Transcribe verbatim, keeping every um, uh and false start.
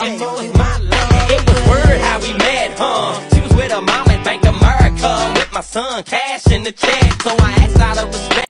I'm rolling my love. It was word how we met, huh? She was with her mom at Bank America with my son, cash in the check. So I asked out of respect.